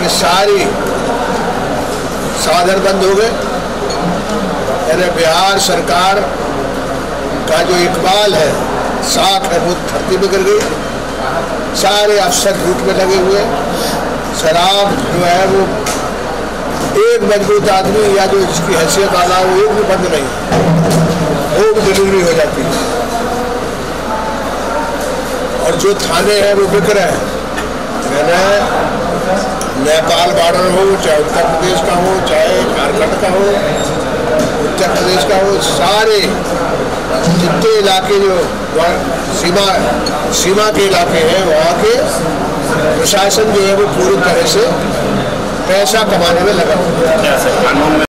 सारी साधन बंद हो गए। यानी बिहार सरकार का जो इकबाल है, साख है, वो धरती में गिर गई। सारे अफसर लूट में लगे हुए। शराब जो है वो एक मजबूत आदमी या जो जिसकी हैसियत वाला है वो एक भी बंद नहीं, होम डिलीवरी हो जाती है। और जो थाने हैं वो बिक रहे हैं। मैंने नेपाल बॉर्डर हो, चाहे उत्तर प्रदेश का हो, चाहे झारखंड का हो, उत्तर प्रदेश का हो, सारे जितने इलाके जो सीमा के इलाके हैं वहाँ के प्रशासन जो है वो पूरी तरह से पैसा कमाने में लगा हुआ है।